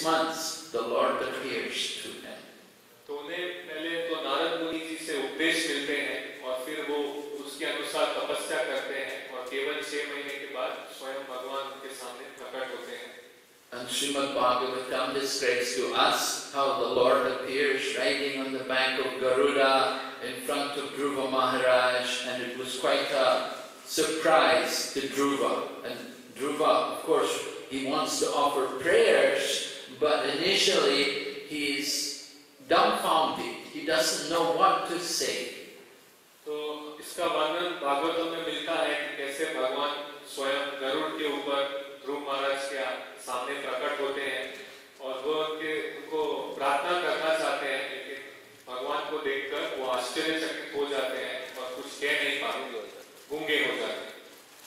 months, the Lord appears to him. तो उन्हें पहले तो नारद मुनि जी से उपदेश मिलते हैं और फिर वो उसके अनुसार तपस्या करते हैं और केवल 6 महीने के बाद स्वयं भगवान उनके सामने प्रकट होते हैं. And Srimad Bhagavatam describes to us how the Lord appears riding on the back of Garuda in front of Dhruva Maharaj, and it was quite a surprise to Dhruva. And Dhruva, of course, he wants to offer prayers, but initially he's dumbfounded. He doesn't know what to say. तो इसका वर्णन भागवतम में मिलता है कि कैसे भगवान स्वयं गरुड़ के ऊपर ध्रुव महाराज के सामने प्रकट होते हैं और वो उनको प्रार्थना करना चाहते हैं, लेकिन भगवान को देखकर वो आश्चर्यचकित हो जाते हैं और कुछ कह नहीं पाते, गूंगे हो जाते हैं.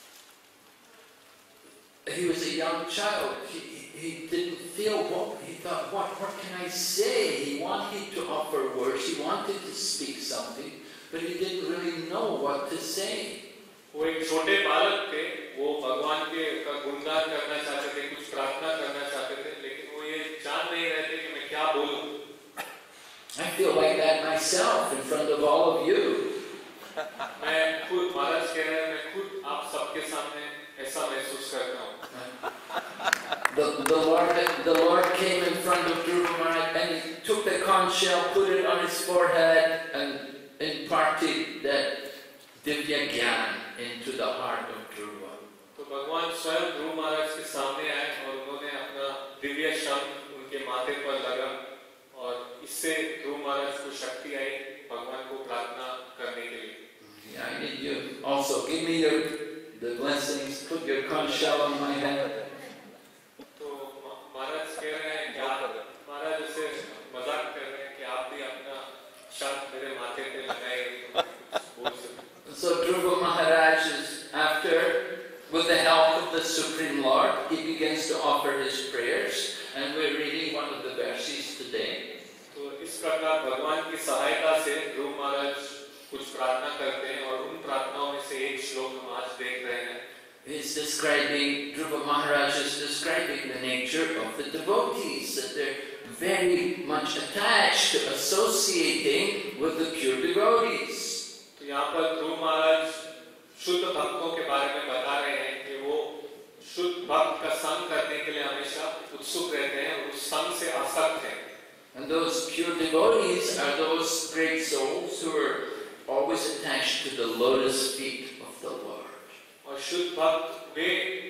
He was a young child. He didn't feel what he thought. What can I say? He wanted to offer words. He wanted to speak something, but he didn't really know what to say. वो एक छोटे बालक थे, वो भगवान के गुणगान करना चाहते थे, कुछ प्रार्थना करना चाहते थे, लेकिन वो ये जान नहीं रहे थे कि मैं क्या बोलूं. I feel like that myself in front of all of you. मैं खुद महाराज कह रहे हैं, मैं खुद आप सबके सामने ऐसा महसूस करता हूँ. The Lord came in front of Dhruva Maharaj and he took the conch shell, put it on his forehead, and imparted that Divya Gyan into the heart of Dhruva. तो भगवान स्वयं ध्रुव महाराज के सामने आए और उन्होंने अपना दिव्य शब्द उनके माथे पर लगा और इससे ध्रुव महाराज को शक्ति आई भगवान को प्रार्थना करने के लिए. I need you also. Give me the blessings. Put your conch shell on my head. तो महाराज कह रहे हैं क्या महाराज ऐसे मजाक कर रहे हैं कि आप भी अपना शब्द मेरे माथे पे लगाए बोल सकते. So Dhruva Maharaj is after, with the help of the Supreme Lord, he begins to offer his prayers, and we're reading one of the verses today. तो इस प्रकार भगवान की सहायता से ध्रुव महाराज कुछ प्रार्थना करते हैं और उन प्रार्थनाओं में से एक श्लोक हम आज देख रहे हैं. He's describing, Dhruva Maharaj is describing the nature of the devotees, that they're very much attached to associating with the pure devotees. तो यहाँ पर ध्रुव महाराज शुद्ध भक्तों के बारे में बता रहे हैं कि वो शुद्ध भक्त का संग करने के लिए हमेशा उत्सुक रहते हैं और उस संग से आसक्त हैं. And those pure devotees are those great souls who are always attached to the lotus feet of the Lord. और शुद्ध भक्त वे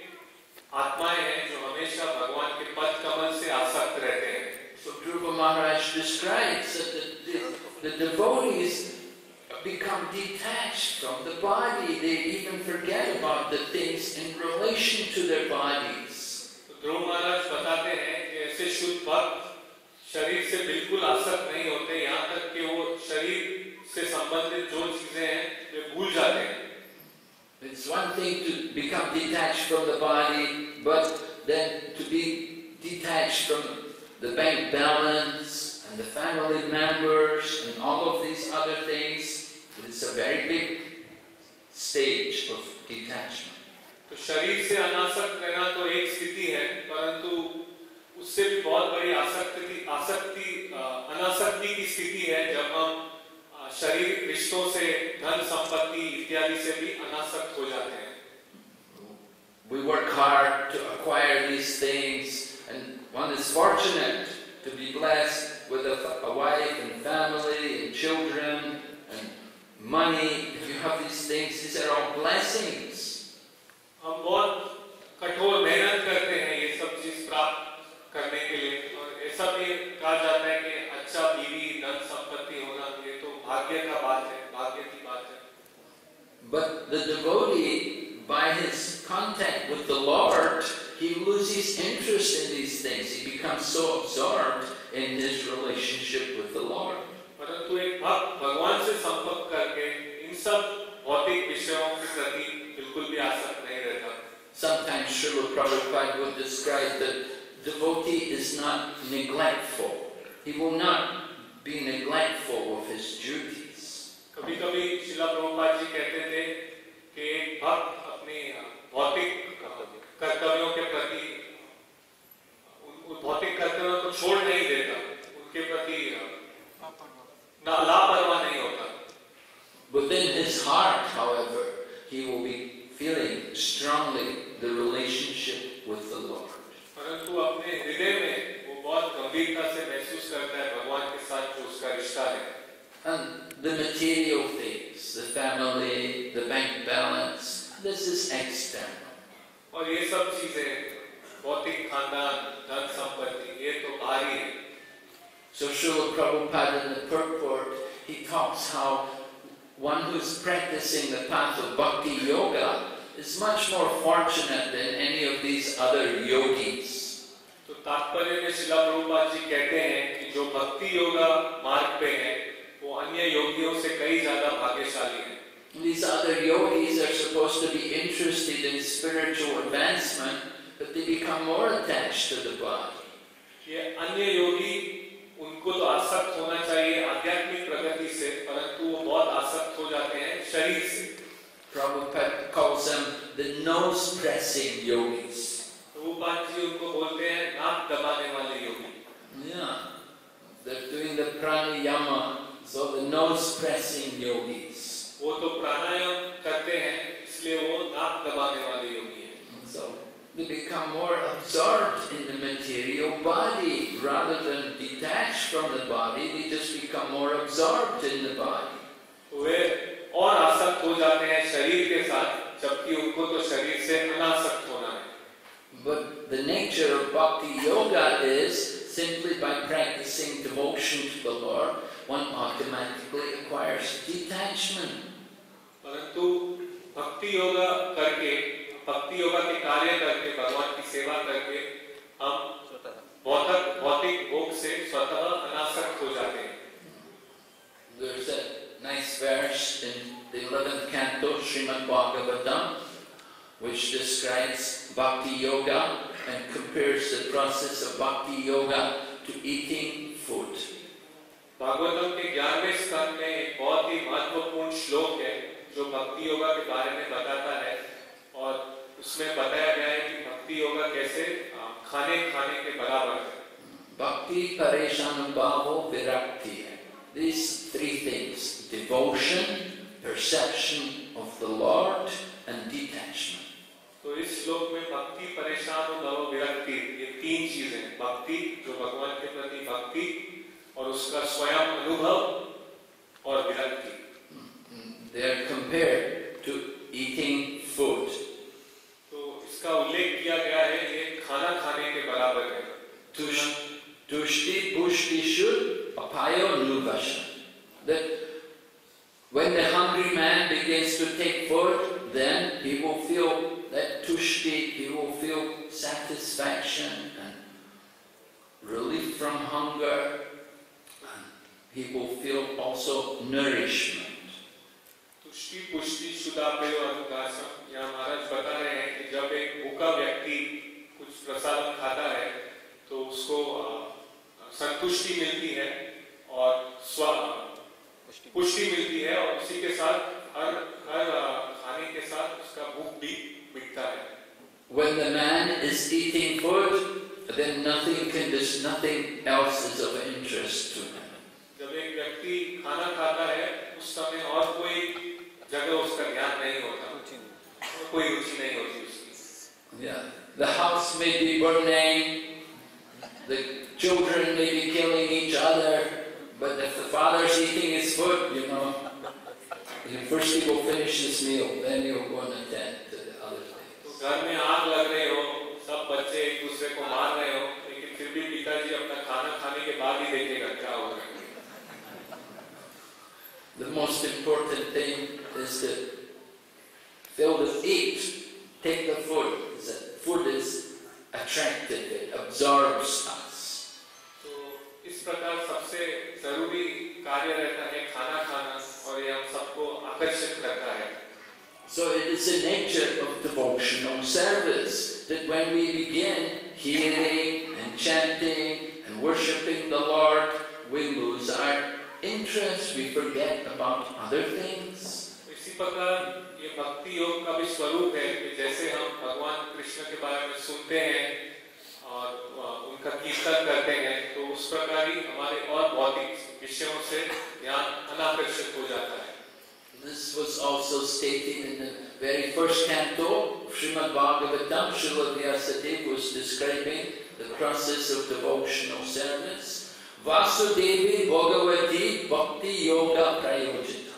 आत्माएं हैं जो हमेशा भगवान के पद कमल से आसक्त रहते हैं. So Dhruva Maharaj describes that the devotees become detached from the body. They even forget about the things in relation to their bodies. ध्रुव महाराज बताते हैं कि ऐसे शुद्ध भक्त शरीर से बिल्कुल आसक्त नहीं होते, यहाँ तक कि वो शरीर से संबंधित जो चीजें हैं वे भूल जाते हैं. It's one thing to become detached from the body, but then to be detached from the bank balance and the family members and all of these other things. It's a very big stage of detachment. तो शरीर से अनासक्त रहना तो एक स्थिति है, परंतु उससे भी बहुत बड़ी अनासक्ति की स्थिति है जब हम शरीर रिश्तों से धन संपत्ति इत्यादि से भी अनासक्त हो जाते हैं. We work hard to acquire these things, and one is fortunate to be blessed with a wife and family and children and money. If you have these things, these are all blessings. हम बहुत कठोर मेहनत करते हैं ये सब चीज प्राप्त करने के लिए, और ऐसा भी कहा जाता है कि अच्छा बीवी धन संपत्ति होना ये तो भाग्य का बात है, भाग्य की बात है. But the devotee, by his contact with the Lord, he loses interest in these things. He becomes so absorbed in his relationship with the Lord. परंतु एक भक्त भगवान से संपर्क करके इन सब भौतिक विषयों के प्रति बिल्कुल भी आसक्त नहीं रहता. Sometimes Srila Prabhupada would describe that devotee is not neglectful. He will not be neglectful of his duties. कभी-कभी श्रीला प्रभुपाद जी कहते थे कि एक भक्त अपने भौतिक कर्तव्यों के प्रति भौतिक कर्तव्यों को लापरवाह नहीं होता। Within his heart, however, he will be feeling strongly the relationship with the Lord. परंतु अपने हृदय में वो बहुत गंभीरता से महसूस करता है भगवान के साथ जो उसका रिश्ता है। And the material things, the family, the bank balance, this is external. और ये सब चीजें, भौतिक खानदान, धन संपत्ति, ये तो बाहरी है। So Srila Prabhupada in the purport, he talks how one who's practicing the path of bhakti yoga is much more fortunate than any of these other yogis. तो तात्पर्य में श्रीला प्रभुपाद जी कहते हैं कि जो भक्ति योगा मार्ग पे हैं, वो अन्य योगियों से कई ज्यादा भाग्यशाली हैं। These other yogis are supposed to be interested in spiritual advancement, but they become more attached to the body. ये अन्य योगी उनको तो आसक्त होना चाहिए आध्यात्मिक प्रगति से, परंतु वो बहुत आसक्त हो जाते हैं शरीर से। Prabhupada calls them the nose-pressing yogis. Prabhupada ji उनको बोलते हैं नाक दबाने वाले योगी। Yeah, they're doing the pranayama, so the nose-pressing yogis. वो तो प्राणायाम करते हैं, इसलिए वो नाक दबाने वाले योगी हैं। So they become more absorbed in the material body rather than detached from the body. They just become more absorbed in the body. वे और आसक्त हो जाते हैं शरीर के साथ, जबकि उनको तो शरीर से अनासक्त होना है। But the nature of bhakti yoga is simply by practicing devotion to the Lord, one automatically acquires detachment. परंतु भक्ति योगा करके, भक्ति योगा के कार्य करके, भगवान की सेवा करके हम भौतिक भोग से स्वतः अनासक्त हो जाते हैं। There's a nice verse in the 11th canto, Srimad Bhagavatam, which describes bhakti yoga and compares the process of bhakti yoga to eating food. Bhagavatam के 11वें स्कंद में एक बहुत ही महत्वपूर्ण श्लोक है जो भक्ति योगा के बारे में बताता है, और उसमें बताया गया है कि भक्ति योगा कैसे खाने के बराबर है। Bhakti, pareshanubhavo, virakti. These three things: devotion, perception of the Lord, and detachment. तो इस श्लोक में भक्ति, परेशानुभाव, विरक्ति, ये तीन चीजें, भक्ति जो भगवान के प्रति भक्ति और उसका स्वयं अनुभव और विरक्ति, they are compared to eating food. तो इसका उल्लेख किया गया है ये खाना खाने के बराबर है। Tushti pushti shud apayo nuvasha. That when the hungry man begins to take food, then he will feel that tushti, he will feel satisfaction and relief from hunger, and he will feel also nourishment. तुष्टि पुष्टि शुद्धापेय अनुदासम, यहाँ महाराज बता रहे हैं कि जब एक भूखा व्यक्ति कुछ प्रसाद खाता है तो उसको संतुष्टि मिलती है और पुष्टि मिलती है, और उसी के साथ हर खाने के साथ उसका भूख भी मिटता है। When the man is eating food, then nothing else is of interest to him. जब एक व्यक्ति खाना खाता है उस समय और कोई जगह उसका ध्यान नहीं होता, कोई रुचि नहीं होती उसकी। Yeah, the house may be burning, the children may be killing each other, but if the father's eating his food, first he will finish this meal, then he'll go and attend to the other things. तो घर में आग लग रहे हो, सब बच्चे एक दूसरे को मार रहे हो, लेकिन फिर भी पिताजी अपना खाना खाने के बाद ही देखेगा क्या हो रहा है। The most important thing is to fill the eat, take the food. Food is attractive, it absorbs us. तो इस प्रकार सबसे जरूरी कार्य रहता है खाना खाना, और ये हम सबको आकर्षित करता है। So it is the nature of devotional service that when we begin hearing and chanting and worshipping the Lord, we lose our interest, we forget about other things. इसी प्रकार ये भक्ति योग का भी स्वरूप है कि जैसे हम भगवान कृष्ण के बारे में सुनते हैं और उनका कीर्तन करते हैं, तो उस प्रकार ही हमारे और भौतिक विषयों से ध्यान अनाकर्षित हो जाता है। This was also stated in the very first canto, Srimad Bhagavatam. Srila Vyasadeva was describing the process of devotional service. Vasudevi Bhagavati Bhakti Yoga Prayojita.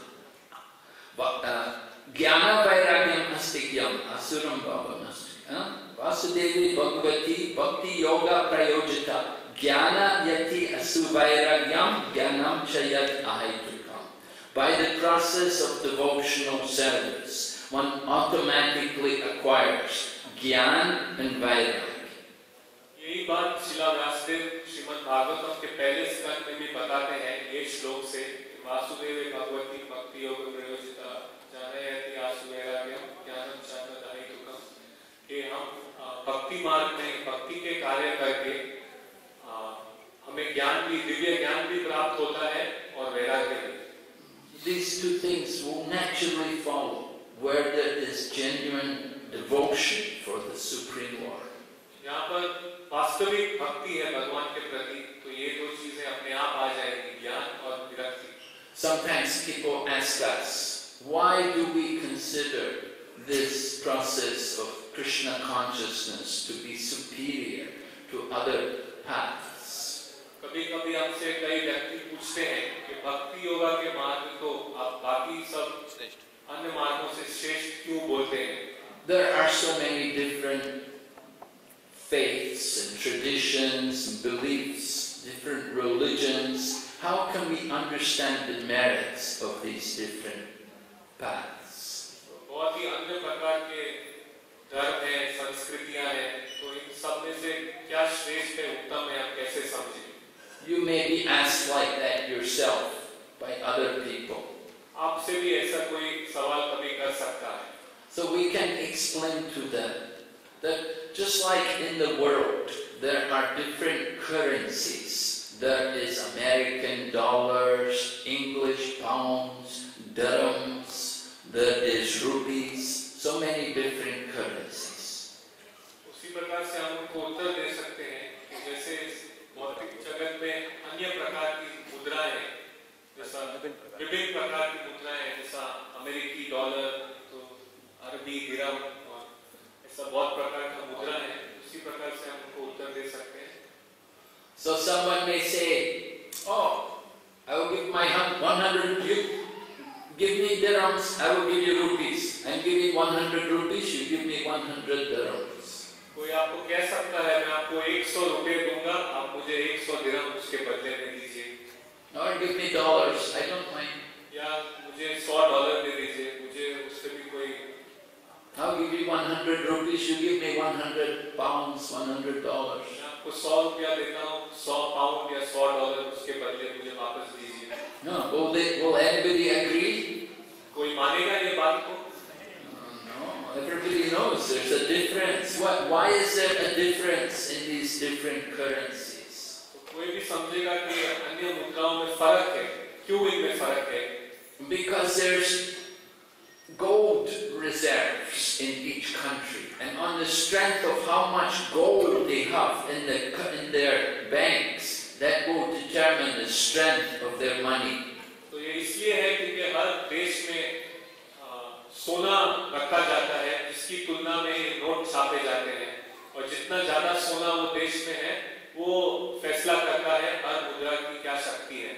Jnana Vairagyam Astikyam Asuram Bhavam Astikyam. Vasudevi Bhagavati Bhakti Yoga Prayojita. Jnana Yati Asuvairagyam Jnanam Chayat Ahaitukam. By the process of devotional service, one automatically acquires Gyan and Vairagya. यही बात शिला व्यासदेव श्रीमद् भागवतम के पहले स्कंद में भी बताते हैं ये श्लोक से वासुदेव भगवती भक्ति योग प्रयोजिता जानयति आसुवैराग्यम ज्ञानम चान्नदायितुकम कि हम भक्ति मार्ग में भक्ति के कार्य करके हमें ज्ञान भी दिव्य ज्ञान भी प्राप्त होता है और वैराग्य भी। These two things will naturally follow where there is genuine devotion for the Supreme Lord. यहाँ पर वास्तविक भक्ति है भगवान के प्रति तो ये दो चीजें अपने आप आ जाएगी ज्ञान और विरक्ति। Sometimes people ask us, why do we consider this process of Krishna consciousness to be superior to other paths? कभी-कभी हमसे कई व्यक्ति पूछते हैं कि भक्ति योगा के मार्ग को आप बाकी सब अन्य मार्गों से श्रेष्ठ क्यों बोलते हैं? There are so many different faiths and traditions and beliefs, different religions. How can we understand the merits of these different paths? बहुत ही अन्य प्रकार के धर्म हैं, संस्कृतियां हैं, तो इन सब में से क्या श्रेष्ठ है, उत्तम है, हम कैसे समझें? You may be asked like that yourself by other people. आपसे भी ऐसा कोई सवाल कभी कर सकता है। So we can explain to them that just like in the world, there are different currencies. There is American dollars, English pounds, dirhams, there is rupees, so many different currencies. उसी प्रकार से हम उनको उत्तर दे सकते हैं कि जैसे भौतिक जगत में अन्य प्रकार की मुद्राएं, जैसा विभिन्न प्रकार की मुद्राएं, जैसा अमेरिकी डॉलर, तो अरबी दिरहम और ऐसा बहुत प्रकार का मुद्रा है, उसी प्रकार से हम उनको उत्तर दे सकते हैं। So someone may say, "Oh, I will give my 100. You give me dirhams, I will give you rupees. I'm giving 100 rupees, you give me 100 dirhams." कोई आपको कह सकता है मैं आपको 100 रुपए दूंगा, आप मुझे 100 दिरहम उसके बदले में दीजिए। Or give me dollars, I don't mind. या मुझे $100 दे दीजिए, मुझे उससे भी कोई। I'll give you 100 rupees, you give me 100 pounds, $100. मैं आपको 100 रुपया देता हूँ, 100 पाउंड या $100 उसके बदले मुझे वापस दीजिए। No, will anybody agree? कोई मानेगा ये बात को? No, everybody knows there's a difference. Why is there a difference in these different currencies? कोई भी समझेगा कि अन्य मुद्राओं में फर्क है, क्यों इनमें फर्क है? Because there's gold reserves in each country, and on the strength of how much gold they have in their banks, that will determine the strength of their money. तो ये इसलिए है क्योंकि हर देश में सोना रखा जाता है, जिसकी तुलना में नोट छापे जाते हैं, और जितना ज्यादा सोना वो देश में है, वो फैसला करता है हर मुद्रा की क्या शक्ति है।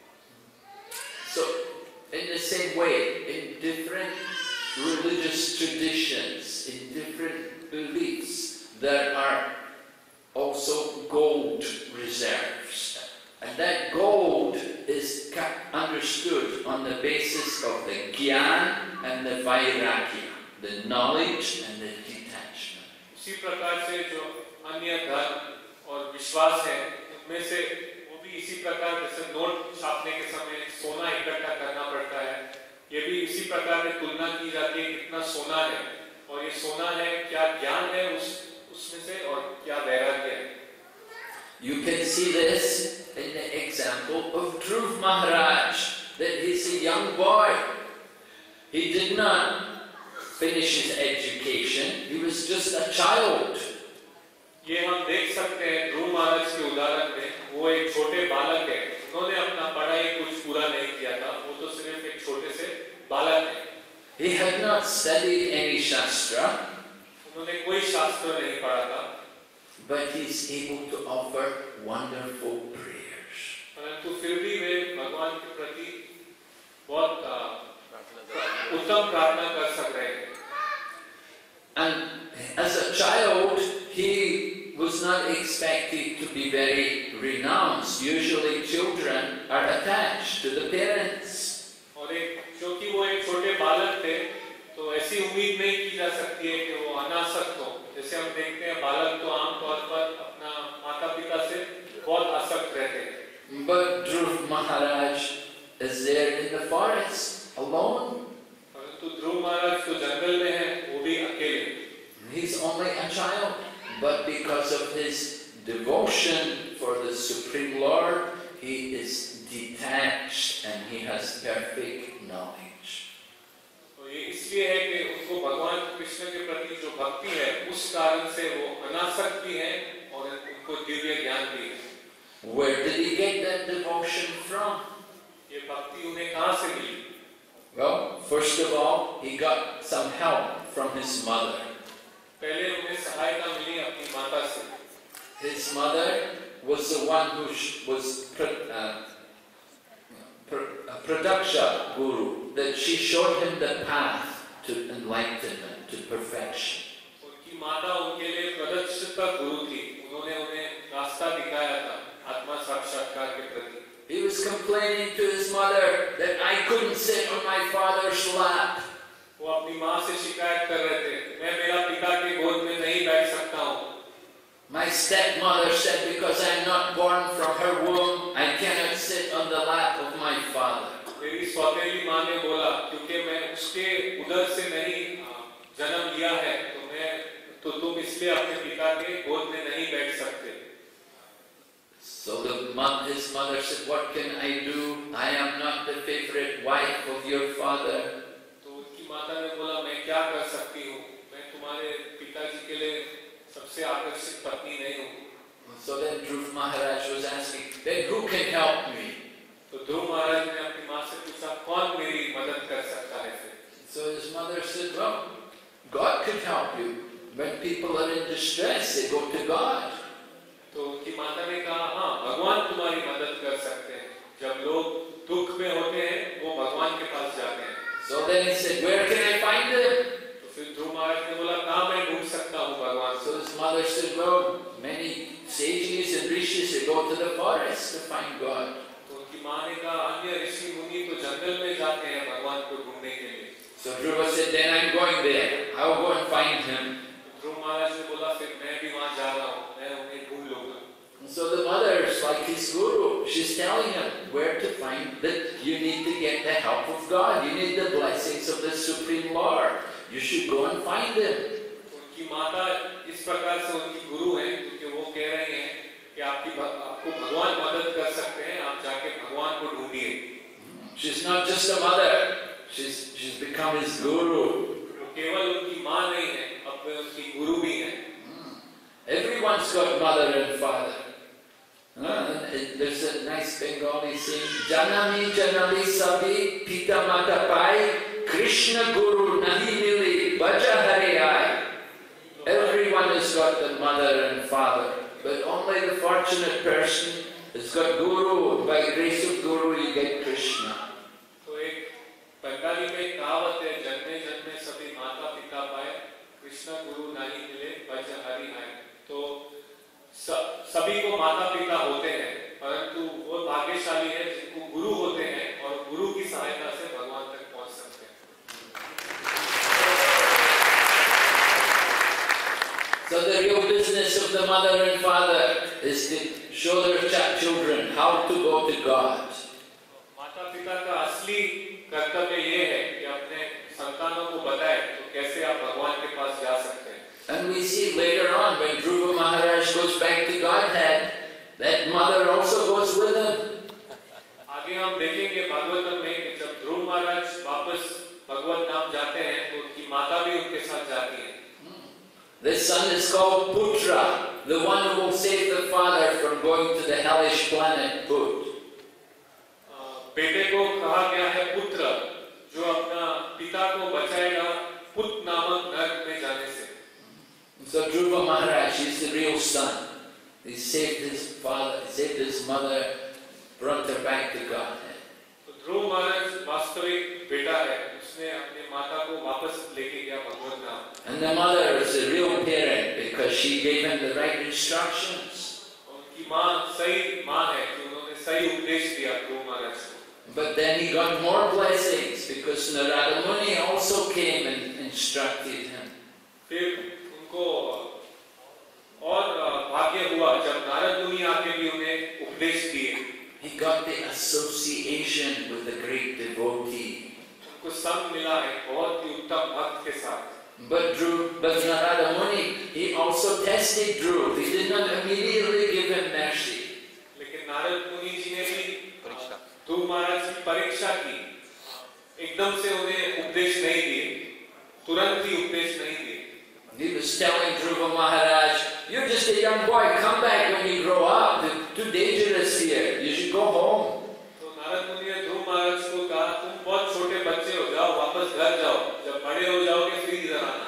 So, in the same way, in different religious traditions, in different beliefs, there are also gold reserves. And that gold is understood on the basis of the Gyan and the Vairagya, the knowledge and the detachment. उसी प्रकार से जो अन्य धर्म और विश्वास है, उनमें से वो भी इसी प्रकार जैसे नोट छापने के समय सोना इकट्ठा करना पड़ता है, ये भी इसी प्रकार में तुलना की जाती है कितना सोना है, और ये सोना है क्या ज्ञान है उसमें से और क्या वैराग्य है। You can see this in the example of Dhruv Maharaj, that he's a young boy. He did not finish his education, he was just a child. ये हम देख सकते हैं ध्रुव महाराज के उदाहरण में, वो एक छोटे बालक है, उन्होंने अपना पढ़ाई not studied any Shastra, उन्होंने कोई शास्त्र नहीं पढ़ा था, but he's able to offer wonderful prayers. परंतु फिर भी वे भगवान के प्रति बहुत उत्तम प्रार्थना कर सक रहे हैं। And as a child, he was not expected to be very renounced. Usually children are attached to the parents. और क्योंकि वो एक छोटे बालक थे, तो ऐसी उम्मीद नहीं की जा सकती है कि वो अनासक्त हो। जैसे हम देखते हैं बालक तो आमतौर पर अपना माता पिता से बहुत आसक्त रहते हैं। But Dhruv Maharaj is there in the forest alone. परंतु ध्रुव महाराज तो जंगल में हैं, वो भी अकेले। He's only a child, but because of his devotion for the Supreme Lord, he is detached and he has perfect knowledge. तो ये इसलिए है कि उनको भगवान कृष्ण के प्रति जो भक्ति है, उस कारण से वो अनासक्त भी हैं और उनको दिव्य ज्ञान भी है। Where did he get that devotion from? ये भक्ति उन्हें कहाँ से मिली? Well, first of all, he got some help from his mother. पहले उन्हें सहायता मिली अपनी माता से। His mother was the one who was Pradaksha Guru, that she showed him the path to enlightenment, to perfection. उनकी माता उनके लिए प्रदक्षिता गुरु थी, उन्होंने उन्हें रास्ता दिखाया था आत्मा साक्षात्कार के प्रति। He was complaining to his mother that I couldn't sit on my father's lap. वो अपनी माँ से शिकायत कर रहे थे, मैं मेरा पिता के गोद में नहीं बैठ सकता हूँ। My stepmother said because I am not born from her womb, I cannot sit on the lap of my father. मेरी सौतेली माँ ने बोला, क्योंकि मैं उसके उदर से नहीं जन्म लिया है, तो तुम इसलिए अपने पिता के गोद में नहीं बैठ सकते। So his mother said, what can I do? I am not the favorite wife of your father. तो उनकी माता ने बोला, मैं क्या कर सकती हूँ? मैं तुम्हारे पिताजी के लिए सबसे आकर्षित पत्नी नहीं हूँ। So then Dhruv Maharaj was asking, then who can help me? तो ध्रुव महाराज ने अपनी माँ से पूछा, कौन मेरी मदद कर सकता है फिर? So his mother said, well, God could help you. When people are in distress, they go to God. तो उनकी माता ने कहा, हाँ, भगवान तुम्हारी मदद कर सकते हैं। जब लोग दुख में होते हैं, वो भगवान के पास जाते हैं। So then he said, where can I find him? तो फिर ध्रुव महाराज ने बोला, कहाँ मैं ढूंढ सकता हूँ भगवान? So his mother said, well, many sages and rishis, they go to the forest to find God. तो उनकी माँ ने कहा, अन्य ऋषि मुनि तो जंगल में जाते हैं भगवान को ढूंढने के लिए। So Dhruva said, then I'm going there. I'll go and find him. ध्रुव महाराज ने बोला, फिर मैं भी वहाँ जा रहा हूँ, मैं उन्हें ढूंढ लूंगा। And so the mother is like his guru. She's telling him where to find that you need to get the help of God. You need the blessings of the Supreme Lord. You should go and find him. उनकी माता इस प्रकार से उनकी गुरु हैं, क्योंकि वो कह रहे हैं कि आपको भगवान मदद कर सकते हैं, आप जाके भगवान को ढूंढिए। She's not just a mother. She's become his guru. वो केवल उनकी माँ नहीं है, अब वे उनकी गुरु भी हैं। Everyone's got mother and father. There's a nice Bengali saying, Janami Janami Sabi Pita Mata Pai Krishna Guru Nahi Mili Bhaja Hari Ai. Everyone has got the mother and father, but only the fortunate person has got Guru. By grace of Guru you get Krishna. तो एक बंगाली में एक कहावत है, जन्मे जन्मे सभी माता पिता पाए, कृष्ण गुरु नहीं मिले भज हरि आए। तो सभी को माता पिता होते हैं, परंतु वो भाग्यशाली है जिनको गुरु होते हैं और गुरु की सहायता से भगवान तक पहुंच सकते हैं। So the real business of the mother and father is to show their children how to go to God. माता पिता का असली कर्तव्य ये है कि अपने संतानों को बताए तो कैसे आप भगवान के पास जा सकते हैं। And we see later on when Dhruva Maharaj goes back to Godhead, that mother also goes with him. आगे हम देखेंगे भागवतम में कि जब ध्रुव महाराज वापस भगवत धाम जाते हैं तो उनकी माता भी उनके साथ जाती है। This son is called Putra, the one who will save the father from going to the hellish planet Put. बेटे को कहा गया है पुत्र, जो अपना पिता को बचाएगा So Dhruva Maharaj is the real son. He saved his father, saved his mother, brought her back to Godhead. तो ध्रुव महाराज वास्तविक बेटा है, उसने अपनी माता को वापस लेके गया भगवत धाम. And the mother was a real parent because she gave him the right instructions. उनकी माँ सही माँ है कि उन्होंने सही उपदेश दिया ध्रुव महाराज को. But then he got more blessings because Narada Muni also came and instructed him. फिर उनको और भाग्य हुआ जब नारद मुनि आके भी उन्हें उपदेश दिए. He got the association with a great devotee. उनको संग मिला एक बहुत ही उत्तम भक्त के साथ. But Narada Muni, he also tested Dhruv. He did not immediately give him mercy. लेकिन नारद मुनि जी ने भी ध्रुव महाराज की परीक्षा की. एकदम से उन्हें उपदेश नहीं दिए, तुरंत ही उपदेश नहीं दिए. He was telling Dhruva Maharaj, "You're just a young boy. Come back when you grow up. It's too dangerous here. You should go home." तो नारद मुनि ने ध्रुव महाराज को कहा, तुम बहुत छोटे बच्चे हो, जाओ वापस घर जाओ. जब बड़े हो जाओगे फिर इधर आना.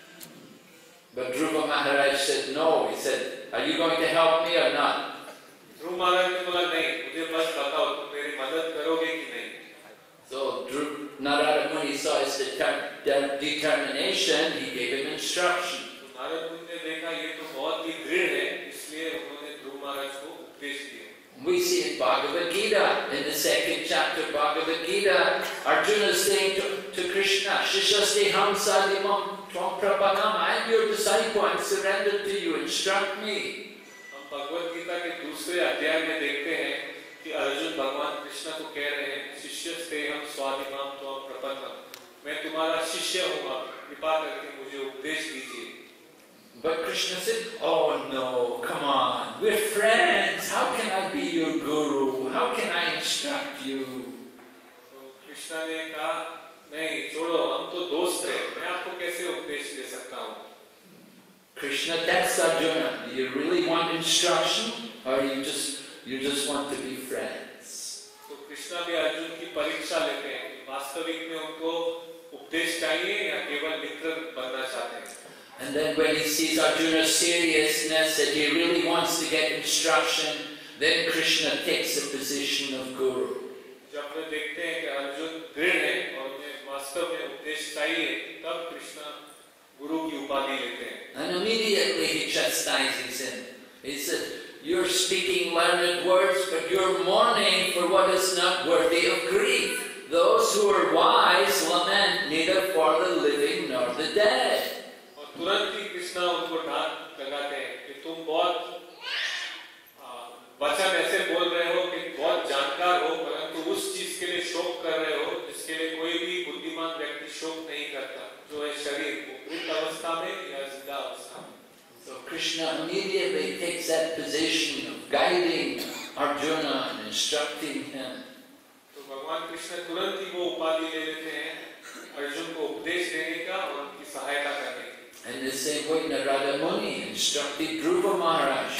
But Dhruva Maharaj said no. He said, "Are you going to help me or not?" ध्रुव महाराज ने बोला नहीं, मुझे बस बताओ तुम मेरी मदद करोगे कि नहीं. So Narada Muni saw his determination. He gave him instruction. तो नारद मुनि ने देखा ये तो बहुत ही दृढ़ है, इसलिए उन्होंने ध्रुव महाराज को उपदेश दिया. We see in Bhagavad Gita, in the second chapter of Bhagavad Gita, Arjuna is saying to Krishna, "Shishasteham sadimam tvam prapanam." I am your disciple. I am surrendered to you. Instruct me. हम भगवत गीता के दूसरे अध्याय में देखते हैं कि अर्जुन भगवान कृष्ण को कह रहे हैं, शिष्यस्तेहम स्वादिमाम त्वं प्रपन्नम. मैं तुम्हारा शिष्य हूँ, कृपा करके मुझे उपदेश दीजिए. But Krishna said, "Oh no, come on. We're friends. How can I be your guru? How can I instruct you?" तो कृष्ण ने कहा, नहीं छोड़ो, हम तो दोस्त हैं, मैं आपको कैसे उपदेश दे सकता हूँ. Krishna tests Arjuna, "Do you really want instruction, or you just want to be friends?" तो कृष्ण भी अर्जुन की परीक्षा लेते हैं. वास्तविक में उनको उपदेश चाहिए या केवल मित्र बनना चाहते हैं. And then when he sees Arjuna's seriousness, that he really wants to get instruction, then Krishna takes the position of guru. जब वे देखते हैं कि अर्जुन दृढ़ है और उन्हें वास्तव में उपदेश चाहिए, तब कृष्ण गुरु की उपाधि लेते हैं. And immediately he chastises him. He said, "You're speaking learned words, but you're mourning for what is not worthy of grief. Those who are wise lament neither for the living nor the dead." और तुरंत ही कृष्ण उनको डांट लगाते हैं कि तुम बहुत वचन ऐसे बोल रहे हो कि बहुत जानकार हो, परंतु उस चीज के लिए शोक कर रहे हो जिसके लिए कोई भी बुद्धिमान व्यक्ति शोक नहीं करता, जो है शरीर को मृत अवस्था में या जिंदा अवस्था में. So Krishna immediately takes that position of guiding Arjuna and instructing him. तो भगवान कृष्ण तुरंत ही वो उपाधि ले लेते हैं अर्जुन को उपदेश देने का और उनकी सहायता करने की. And the same way Narada Muni instructed Dhruva Maharaj,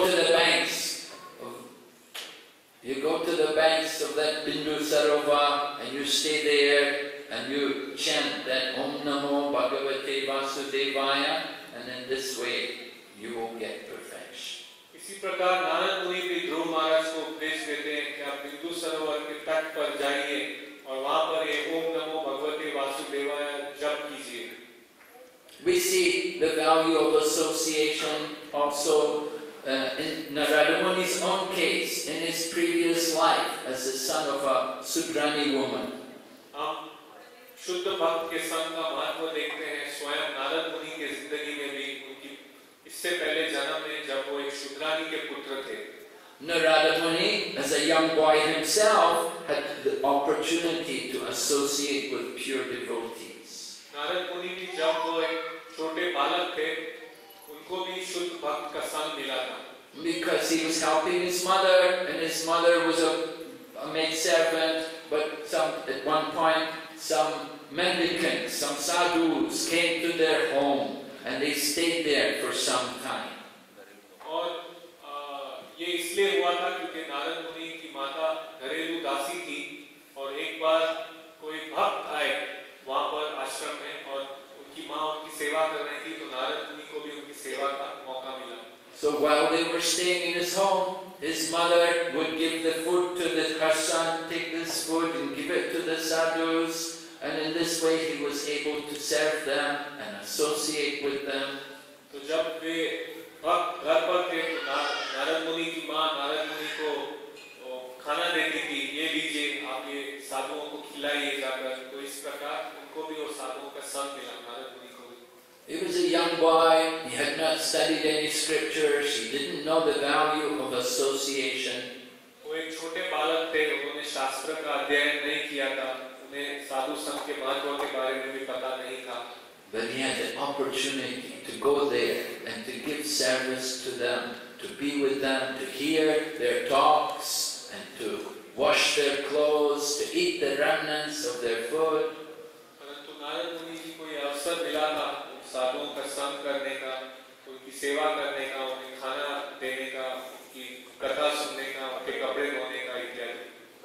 you go to the banks of that Bindu Sarova and you stay there and you chant that Om Namo Bhagavate Vasudevaya, and in this way you will get perfection. इसी प्रकार नारद मुनि भी ध्रुव महाराज को उपदेश देते हैं कि आप बिंदु सरोवर के तट पर जाइए और वहां पर ये ओम नमो भगवते वासुदेवाय जप कीजिए. We see the value of association also in Narada Muni's own case, in his previous life as the son of a Sudrani woman. हम शुद्ध भक्त के संग का महत्व देखते हैं स्वयं नारद मुनि के जिंदगी में भी. उनकी इससे पहले जन्म में जब वो एक शूद्रानी के पुत्र थे. Narada Muni, as a young boy himself, had the opportunity to associate with pure devotees. Narad मुनि भी जब वो एक छोटे बालक थे, उनको भी शुद्ध भक्त का संग मिला था. Because he was helping his mother, and his mother was a maidservant, but at one point some mendicants, some sadhus came to their home, and they stayed there for some time. और ये इसलिए हुआ था क्योंकि नारद मुनि की माता घरेलू दासी थी और एक बार कोई भक्त आए वहां पर आश्रम में और उनकी माँ उनकी सेवा कर रही थी, तो नारद मुनि को भी उनकी सेवा का मौका मिला। So while they were staying in his home, his mother would give the food to her son, take this food and give it to the sadhus, and in this way he was able to serve them and associate with them. तो जब वे वक्त घर पर थे तो नारद मुनि की माँ नारद मुनि को खाना देती थी, ये लीजिए आप ये साधुओं को खिलाइए जाकर। तो इस प्रकार उनको भी और साधुओं का संग मिला, नारद मुनि को भी। He was a young boy, he had not studied any scriptures, he didn't know the value of association. वो एक छोटे बालक थे, उन्होंने शास्त्र का अध्ययन नहीं किया था, उन्हें साधु संघ के महत्व के बारे में भी पता नहीं था। But he had the opportunity to go there and to give service to them, to be with them, to hear their talks, and to wash their clothes, to eat the remnants of their food. परंतु नारद मुनि जी को यह अवसर मिला था साधुओं का संग करने का, उनकी सेवा करने का, उन्हें खाना देने का, उनकी कथा सुनने का, उनके कपड़े धोने का इत्यादि,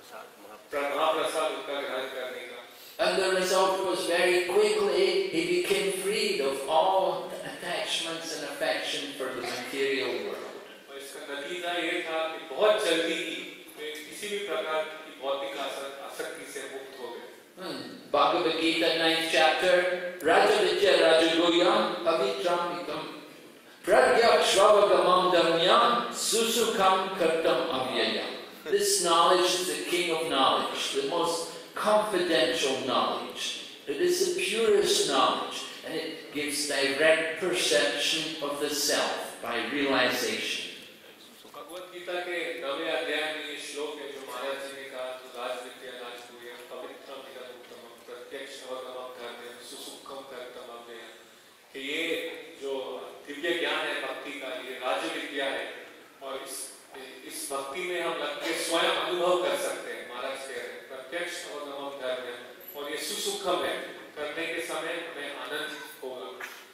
महाप्रसाद उनका ग्रहण करने का। And the result was very quickly he became freed of all attachments and affection for the material world. और इसका नतीजा ये था कि बहुत जल्दी ही वे किसी भी प्रकार की भौतिक आसक्ति से मुक्त हो गए। Bhagavad Gita 9th chapter, Raja Vidya Rajagoyam Pavitramikam Pragya Shvavagamam Damyam Susukam Kartam Avyayam. This knowledge is the king of knowledge, the most confidential knowledge. It is the purest knowledge, and it gives direct perception of the self by realization. Bhagavad Gita के 9वें अध्याय में ये श्लोक है जो महाराज जी ने कहा, तो राज विद्या राजगुह्यम पवित्रम निरंतरम प्रत्यक्ष अवगमम धर्म्यम सुसुखम कर्तम अव्ययम्, कि ये जो दिव्य ज्ञान है भक्ति का, ये राज विद्या है और इस भक्ति में हम लग के स्वयं अनुभव कर सकते हैं। महाराज कह रहे हैं प्रत्यक्ष अवगमम धर्म्यम, और ये सुसुखम है, करने के समय हमें आनंद होगा।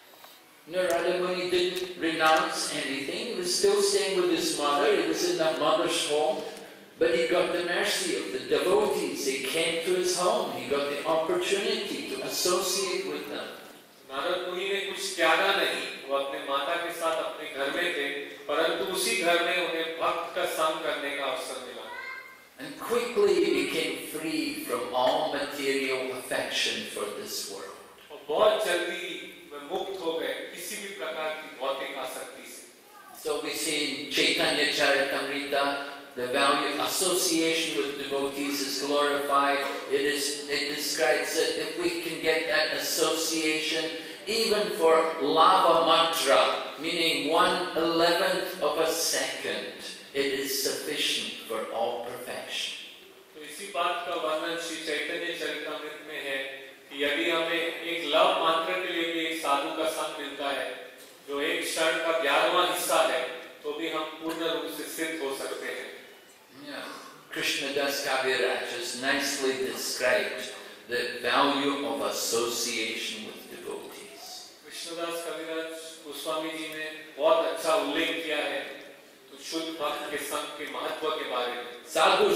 Narada Muni didn't renounce anything. He was still staying with his mother. He was in that mother's home. But he got the mercy of the devotees. They came to his home. He got the opportunity to associate with them. Narad मुनि ने कुछ त्यागा नहीं, वो अपने माता के साथ अपने घर में थे, परंतु उसी घर में उन्हें भक्त का संग करने का अवसर मिला। And quickly he became free from all material affection for this world. और बहुत जल्दी वे मुक्त हो गए किसी भी प्रकार की भौतिक आसक्ति से। So we see in Chaitanya Charitamrita, the value of association with devotees is glorified. It describes that if we can get that association, even for lava matra, meaning 1/11th of a second, it is sufficient for all perfection. तो इसी बात का वर्णन श्री चैतन्य चरितामृत में है कि यदि हमें एक लव मात्र के लिए भी एक साधु का संग मिलता है, जो एक क्षण का 11वां हिस्सा है, तो भी हम पूर्ण रूप से सिद्ध हो सकते हैं। Yeah. Krishna Das Kaviraj has nicely described the value of association with devotees. Krishnadas कविराज गोस्वामी जी ने बहुत अच्छा उल्लेख किया है तो शुद्ध भक्त के संग के महत्व के बारे में। Sadhu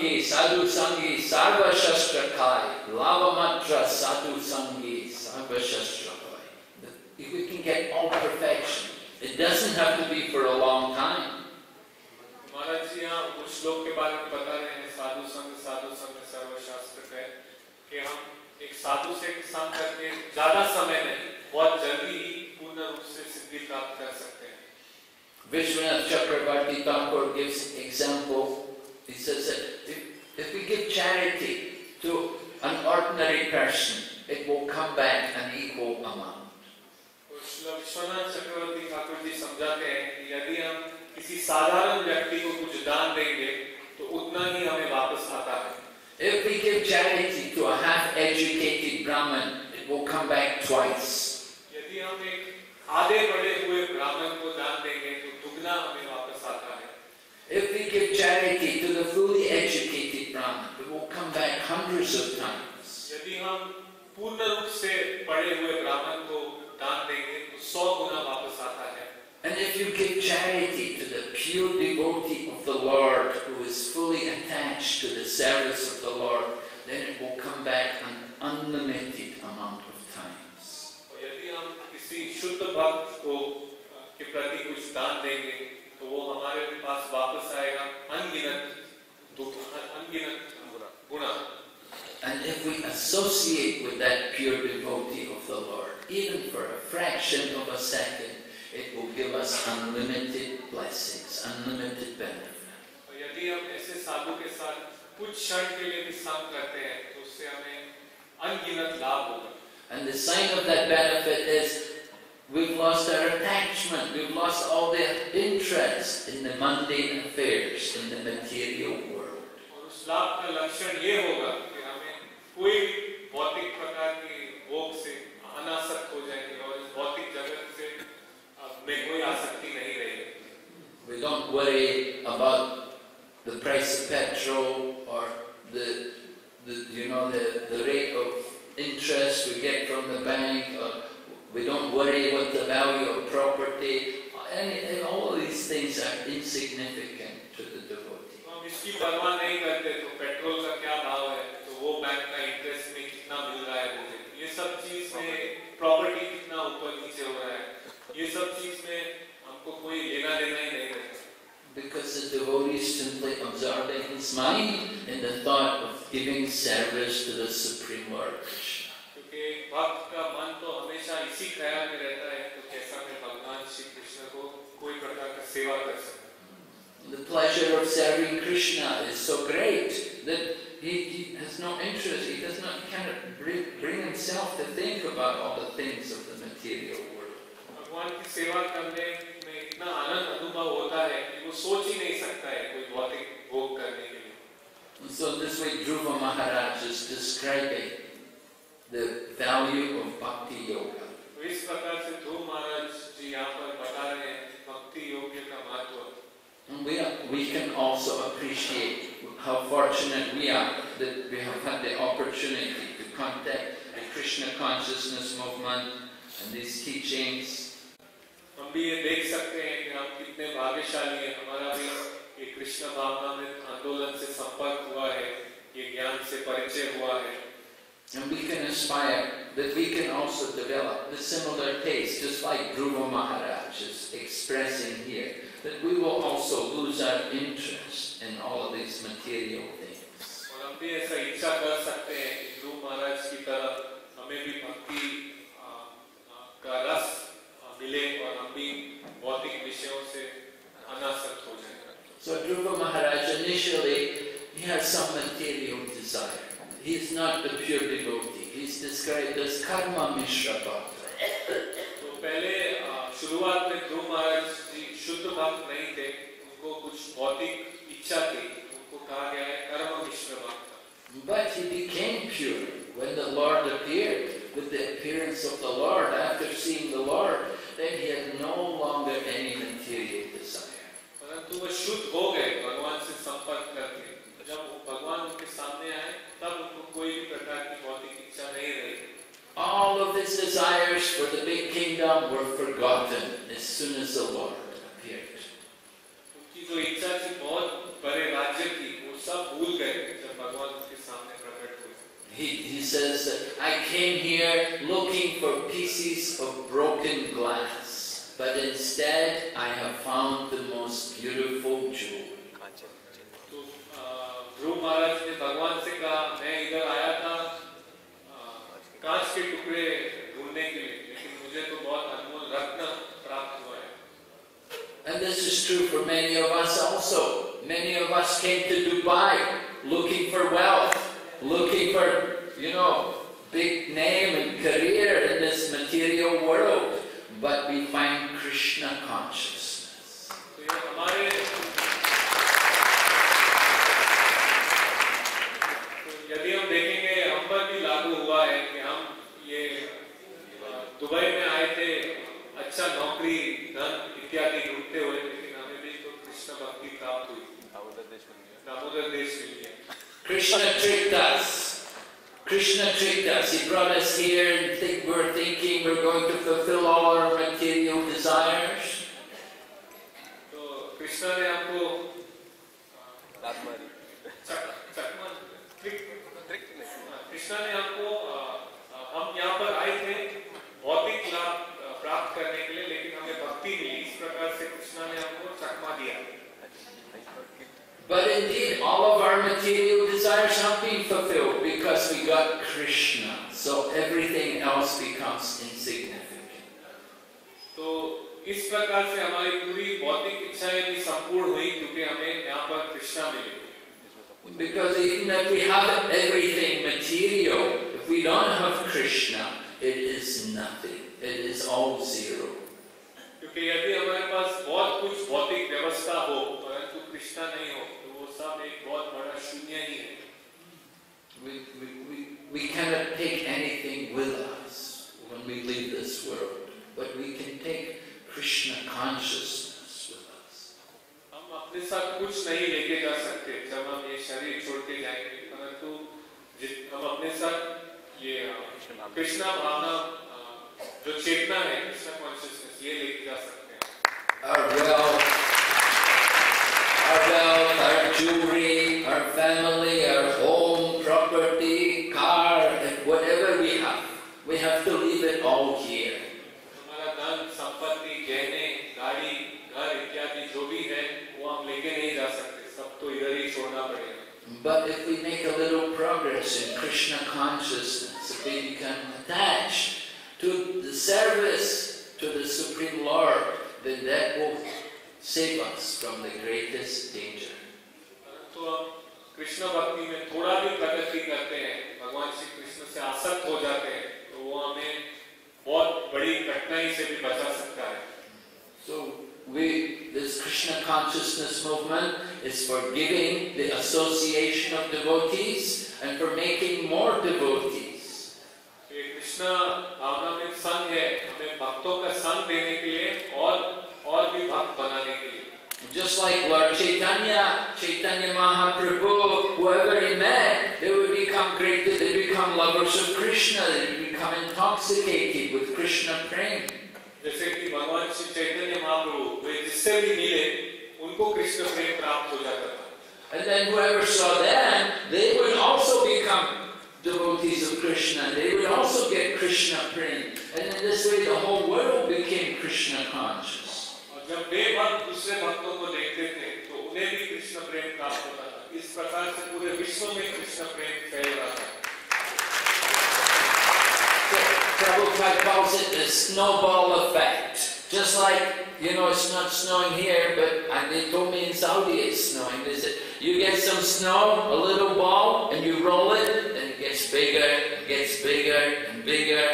sangi sarva shastra khai lavamatra sadhu sangi sarva shastra khai. If we can get all perfection, it doesn't have to be for a long time. महाराज जी यहाँ उस श्लोक के बारे में बता रहे हैं, साधु संग सर्वशास्त्र है, कि हम एक साधु से संग करके ज्यादा समय नहीं, बहुत जल्दी ही पूर्ण रूप से सिद्धि प्राप्त कर सकते हैं। Vishwanath Chakravarti Thakur gives example. He says that if we give charity to an ordinary person, it will come back an equal amount. Vishwanath चक्रवर्ती ठाकुर जी समझाते हैं कि यदि हम किसी साधारण व्यक्ति को कुछ दान देंगे तो उतना ही हमें वापस आता है। If we give charity to a half-educated Brahmin, it will come back twice. यदि हम एक आधे पढ़े हुए ब्राह्मण को दान देंगे तो दुगना हमें वापस आता है। If we give charity to the fully educated Brahmin, it will come back hundreds of times. यदि हम पूर्ण रूप से पढ़े हुए ब्राह्मण को दान देंगे तो 100 गुना वापस आता है। And if you give charity to the pure devotee of the Lord who is fully attached to the service of the Lord, then it will come back an unlimited amount of times. और यदि हम किसी शुद्ध भक्त को दान देंगे तो वो हमारे पास वापस आएगा अनगिनत गुना। And if we associate with that pure devotee of the Lord, even for a fraction of a second, it will give us unlimited blessings, unlimited benefit. यदि हम ऐसे साधु के साथ कुछ क्षण के लिए भी संग करते हैं तो उससे हमें अनगिनत लाभ होगा। And the sign of that benefit is we've lost our attachment, we've lost all the interest in the mundane affairs, in the material world. और उस लाभ का लक्षण ये होगा कि हमें कोई भौतिक प्रकार की भोग से अनासक्त हो जाएंगे और इस भौतिक जगत से में कोई आसक्ति नहीं रहेगी। We don't worry about the price of petrol or the rate of interest we get from the bank, or we don't worry what the value of property, and all of these things are insignificant to the devotee. हम इसकी परवाह नहीं करते तो petrol का क्या भाव है, तो वो बैंक का इंटरेस्ट में कितना मिल रहा है मुझे, ये सब चीज में प्रॉपर्टी कितना ऊपर नीचे हो रहा है, ये सब चीज में हमको कोई लेना देना ही नहीं रहता। Because the devotee is simply absorbing his mind in the thought of giving service to the Supreme Lord. क्योंकि भक्त का मन तो हमेशा इसी ख्याल में रहता है कि कैसा मैं भगवान श्री कृष्ण को कोई प्रकार का सेवा कर सकूं। The pleasure of serving Krishna is so great that he has no interest. He does not kind of bring himself to think about all the things of the material world. भगवान की सेवा करने में इतना आनंद अनुभव होता है कि वो सोच ही नहीं सकता है कोई भौतिक भोग करने के लिए। And so this way Dhruva Maharaj is describing the value of bhakti yoga. तो इस प्रकार से ध्रुव महाराज जी यहाँ पर बता रहे हैं भक्ति योग का महत्व। And we can also appreciate how fortunate we are that we have had the opportunity to contact the Krishna consciousness movement and these teachings. हम भी ये देख सकते हैं कि हम कितने भाग्यशाली हैं, हमारा भी ये कृष्ण भावनामृत आंदोलन से संपर्क हुआ है, ये ज्ञान से परिचय हुआ है। And we can aspire that we can also develop the similar taste, just like Dhruva Maharaj is expressing here, that we will also lose our interest in all of these material things. और हम भी ऐसा इच्छा कर सकते हैं कि ध्रुव महाराज की तरह हमें भी भक्ति का रस मिले और हम भी भौतिक विषयों से अनासक्त हो जाएं। So Dhruva Maharaj initially he has some material desire. He is not the pure devotee. He is described as karma mishra bhakta. तो पहले शुरुआत में ध्रुव महाराज जी शुद्ध भक्त नहीं थे, उनको कुछ भौतिक इच्छा थी, उनको कहा गया है कर्म मिश्र भक्त। But he became pure when the Lord appeared. With the appearance of the Lord, after seeing the Lord, then he had no longer any material desire. परंतु वो शुद्ध हो गए भगवान से संपर्क करके। जब वो भगवान उनके सामने आए, तब उनको कोई भी प्रकार की भौतिक इच्छा नहीं रही। All of his desires for the big kingdom were forgotten as soon as the Lord appeared. उनकी जो इच्छा थी बहुत बड़े राज्य की, वो सब भूल गए जब भगवान उनके सामने प्रकट हुए। He says that I came here looking for pieces of broken glass, but instead I have found the most beautiful jewel. तो ध्रुव महाराज ने भगवान से कहा, मैं इधर आया था कांच के टुकड़े ढूंढने के लिए, लेकिन मुझे तो बहुत अनमोल रत्न प्राप्त हुआ है। And this is true for many of us also. Many of us came to Dubai looking for wealth, looking for, big name and career in this material world, but we find Krishna consciousness. तो ये हमारे यदि हम देखेंगे हम पर भी लागू हुआ है कि हम ये दुबई में आए थे अच्छा नौकरी धन इत्यादि ढूंढते हुए, लेकिन हमें भी तो कृष्ण भक्ति प्राप्त हुई, दामोदर देश मिल गया। Krishna tricked us. Krishna tricked us. He brought us here and we're thinking we're going to fulfill all our material desires. तो कृष्ण ने हमको कृष्ण ने हमको हम यहाँ पर आए थे भौतिक लाभ प्राप्त करने के लिए, लेकिन हमें भक्ति मिली। इस प्रकार से Krishna But indeed, all of our material desires have been fulfilled because we got Krishna. So everything else becomes insignificant. तो इस प्रकार से हमारी पूरी भौतिक इच्छाएं भी संपूर्ण हुई क्योंकि हमें यहाँ पर कृष्णा मिली. Because even if we have everything material, if we don't have Krishna, it is nothing. It is all zero. क्योंकि यदि हमारे पास बहुत कुछ भौतिक व्यवस्था हो परंतु कृष्णा नहीं हो तो वो सब एक बहुत बड़ा शून्य ही है. We cannot take anything with us when we leave this world, but we can take Krishna consciousness with us. हम अपने साथ कुछ नहीं लेके जा सकते जब हम ये शरीर छोड़ के जाएंगे, परंतु हम अपने साथ ये कृष्णा भावना जो चेतना है कृष्णा कॉन्शियसनेस ये लेके जा सकते हैं. Our wealth, our jewelry, our family, our home, property, car, and whatever we have to leave it all here. हमारा धन, संपत्ति, गहने, गाड़ी, घर इत्यादि जो भी है वो हम लेके नहीं जा सकते, सब तो इधर ही छोड़ना पड़ेगा. But if we make a little progress in Krishna consciousness, if we become attached to the service to the Supreme Lord, then that will save us from the greatest danger. तो हम कृष्ण भक्ति में थोड़ा भी प्रगति करते हैं, भगवान श्री कृष्ण से आसक्त हो जाते हैं, तो वो हमें बहुत बड़ी कठिनाई से भी बचा सकता है. So this Krishna consciousness movement is for giving the association of devotees and for making more devotees. ये कृष्ण भावना में संग है, हमें भक्तों का संग देने के लिए और भी भक्त बनाने के लिए. Just like Lord Chaitanya Mahaprabhu, whoever he met, they would become great, they become lovers of Krishna, they become intoxicated with Krishna prema. जैसे कि भगवान श्री चैतन्य महाप्रभु वे जिससे भी मिले उनको कृष्ण प्रेम प्राप्त हो जाता था. And then whoever saw them, they would also become devotees of Krishna. They would also get Krishna prema. And in this way the whole world became Krishna conscious. और जब वे भक्त दूसरे भक्तों को देखते थे तो उन्हें भी कृष्ण प्रेम प्राप्त होता था. इस प्रकार से पूरे विश्व में कृष्ण प्रेम फैल रहा था. Prabhupada calls it the snowball effect. Just like, it's not snowing here, but they told me in Saudi it's snowing. They said, you get some snow, a little ball, and you roll it, and it gets bigger, and bigger.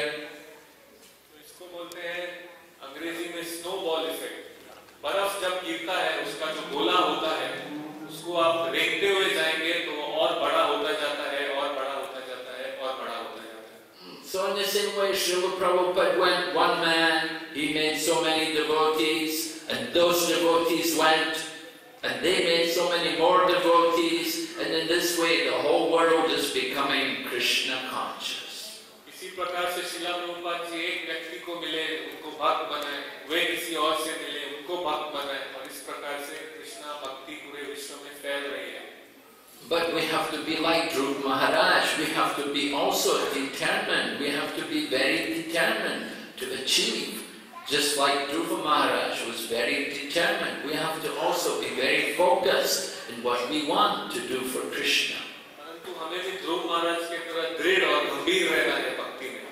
इसको बोलते हैं अंग्रेजी में snowball effect. बर्फ जब गिरता है, उसका जो गोला होता है, उसको आप रेंगते हुए जाएंगे तो वो और बड़ा होता जाता है, और बड़ा होता जाता है, और बड़ा होता जाता है. So in the same way, Srila Prabhupada went one man, he made so many devotees, and those devotees went, and they made so many more devotees, and in this way the whole world is becoming Krishna conscious. इसी प्रकार से श्रीला प्रभुपाद जी एक व्यक्ति को मिले, उनको भक्त बनाए, वे किसी और से मिले, उनको भक्त बनाए, और इस प्रकार से कृष्णा भक्ति पूरे विश्व में फैल रही है. But we have to be like Dhruv Maharaj, we have to be also determined, we have to be very determined to achieve. Just like Dhruva Maharaj was very determined, we have to also be very focused in what we want to do for Krishna. परंतु हमें भी ध्रुव महाराज के तरह दृढ़ और गंभीर रहना है भक्ति में.